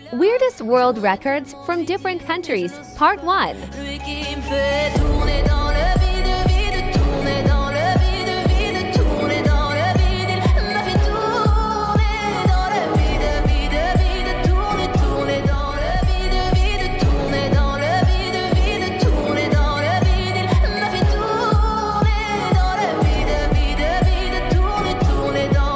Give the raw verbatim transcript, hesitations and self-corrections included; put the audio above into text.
Weirdest world records from different countries, Part one.